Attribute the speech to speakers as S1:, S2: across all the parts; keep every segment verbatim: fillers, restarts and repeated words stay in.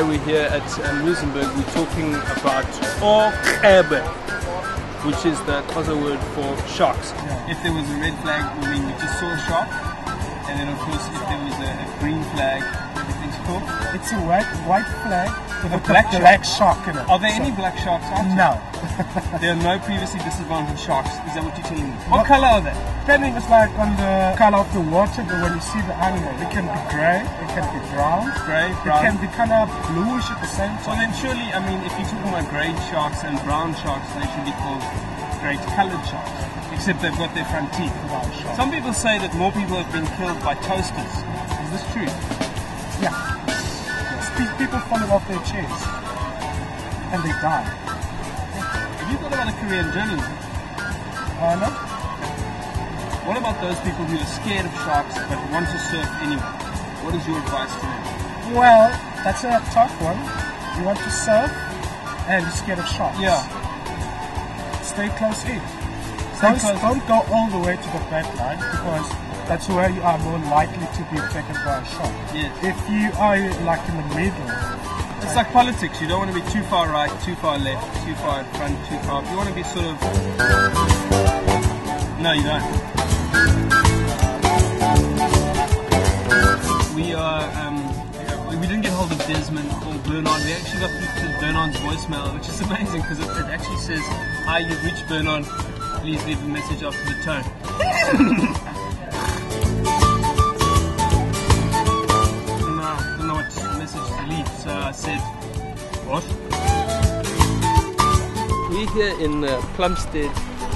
S1: today we're here at um, Luxembourg. We're talking about Orkebe, which is the Xhosa word for sharks.
S2: Yeah. If there was a red flag, I mean, we just saw a shark. And then of course, if there was a, a green flag, everything's cool.
S3: It's a white white flag with a black, black shark in it.
S2: Are there
S3: so,
S2: any black sharks out there?
S3: No.
S2: There are no previously disadvantaged sharks. Is that what you're telling me? What, what colour are they?
S3: Depending, it's like on the colour of the water, but when you see the animal, it can be grey, it can be brown,
S2: grey, brown.
S3: It can be kind of bluish at the same time.
S2: So then surely, I mean, if you're talking about grey sharks and brown sharks, they should be called great coloured sharks. Except they've got their front teeth. Some people say that more people have been killed by toasters. Is this true?
S3: Yeah. Yes. People fall off their chairs and they die.
S2: Have you thought about a career in journalism?
S3: Uh, no.
S2: What about those people who are scared of sharks but want to surf anyway? What is your advice for them?
S3: Well, that's a tough one. You want to surf and you're scared of sharks.
S2: Yeah.
S3: Stay close in. Don't, don't go all the way to the back line because that's where you are more likely to be attacked by a shark.
S2: Yes.
S3: If you are like in the middle.
S2: It's like politics. You don't want to be too far right, too far left, too far in front, too far. You want to be sort of... No, you don't. We are... Um, we didn't get hold of Desmond or Bernard. We actually got through to Bernard's voicemail, which is amazing because it, it actually says, "Hi, you've reached Bernard. Please leave a message after the tone." No, I don't know what message to leave, so I said, "What?"
S1: We're here in uh, Plumstead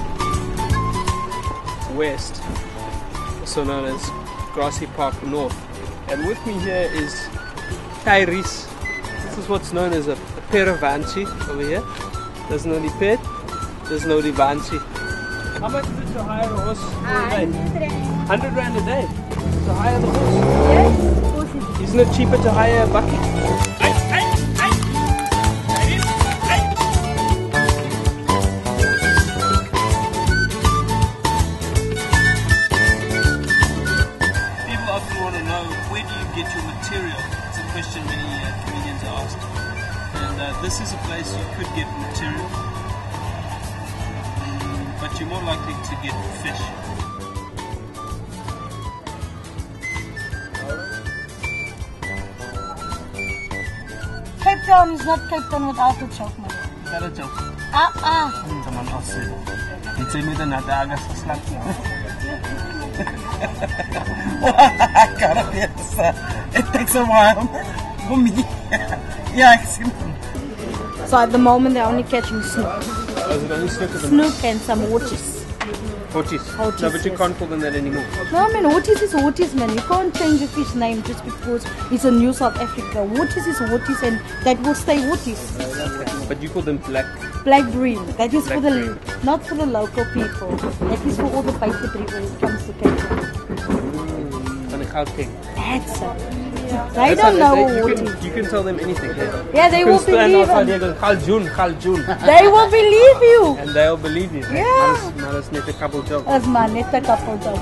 S1: West, also known as Grassy Park North. And with me here is Tyrese. This is what's known as a, a Perrewaentjie over here. There's no die pet, there's no die Waentjie. How much is it to hire a horse for a day? one hundred rand a day to hire the horse?
S4: Yes, of course it is.
S1: Isn't it cheaper to hire a bucket? Hey, hey, hey. Ladies, hey.
S2: People often want to know, where do you get your material? It's a question many uh, comedians are asked. And uh, this is a place you could get material. But you're more likely to get fish.
S4: Cape Town is not Cape Town without a joke, man.
S2: Is that a joke?
S4: Ah, ah.
S2: Someone else said it. It's only the Nadaga geslat.
S3: I gotta be it takes a while for me. Yeah, I see.
S4: So at the moment they're only catching snook.
S1: Oh, is it only snook at the
S4: Snook and some horties.
S1: Horties.
S4: Horties,
S1: No, but you
S4: yes.
S1: can't call them that anymore.
S4: No, I mean, horties is horties, man. You can't change a fish name just because it's a new South Africa. Horties is horties and that will stay horties.
S1: Okay. But you call them black.
S4: Black bream. That is
S1: Black
S4: for the,
S1: bream.
S4: not for the local people. That is for all the paper breed when it comes to Cape Town.
S1: And a Gauteng.
S4: That's it. They
S1: That's
S4: don't
S1: how
S4: know
S1: they, you,
S4: horties.
S1: can, you can tell them anything. Yeah,
S4: Yeah, they
S1: you
S4: will
S1: can stand
S4: believe
S1: outside
S4: them.
S1: here and go, Galjun, Galjun.
S4: They will believe you.
S1: And they'll believe you.
S4: Yeah.
S1: Now that's net a couple jobs.
S4: As man, net a couple jobs.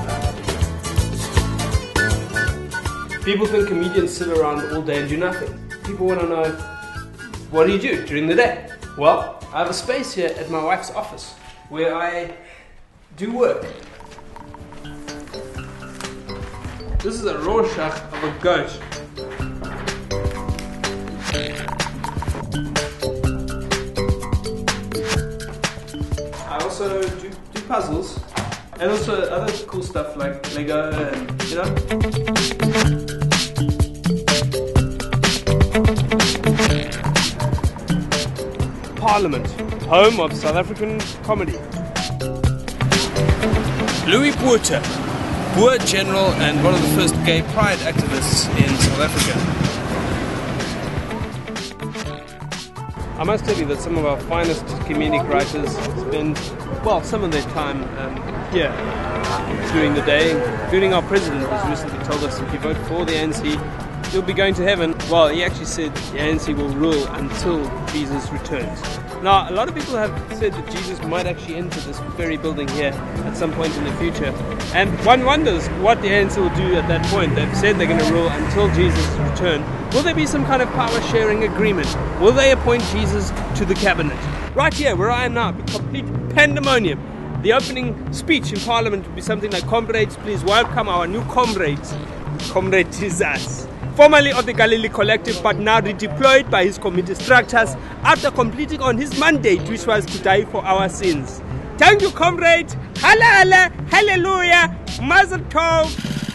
S1: People think comedians sit around all day and do nothing. People want to know, what do you do during the day? Well, I have a space here at my wife's office where I do work. This is a Rorschach of a goat. I also do, do puzzles and also other cool stuff like Lego and, you know. Parliament, home of South African comedy. Wie't, Boer general and one of the first gay pride activists in South Africa. I must tell you that some of our finest comedic writers spend, well, some of their time um, here during the day, including our president, who's recently told us if you vote for the A N C, you'll be going to heaven. Well, he actually said the A N C will rule until Jesus returns. Now, a lot of people have said that Jesus might actually enter this very building here at some point in the future. And one wonders what the A N C will do at that point. They've said they're going to rule until Jesus' return. Will there be some kind of power-sharing agreement? Will they appoint Jesus to the cabinet? Right here, where I am now, be complete pandemonium. The opening speech in Parliament would be something like, "Comrades, please welcome our new comrades." Comrade Jesus, formerly of the Galilee Collective, but now redeployed by his committee structures after completing on his mandate, which was to die for our sins. Thank you, comrade. Hallelujah, hallelujah, Mazel Tov.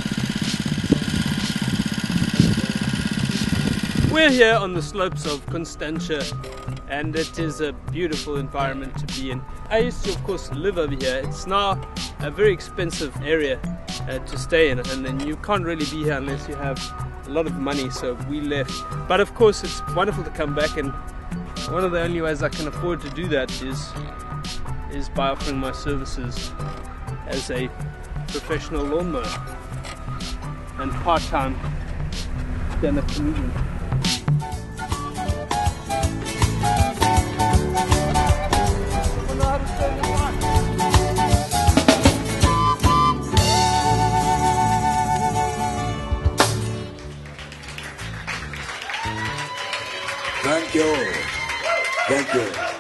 S1: We're here on the slopes of Constantia, and it is a beautiful environment to be in. I used to, of course, live over here. It's now a very expensive area uh, to stay in, and then you can't really be here unless you have a lot of money, so we left. But of course, it's wonderful to come back, and one of the only ways I can afford to do that is is by offering my services as a professional lawnmower and part-time stand-up comedian.
S5: Thank you. Thank you.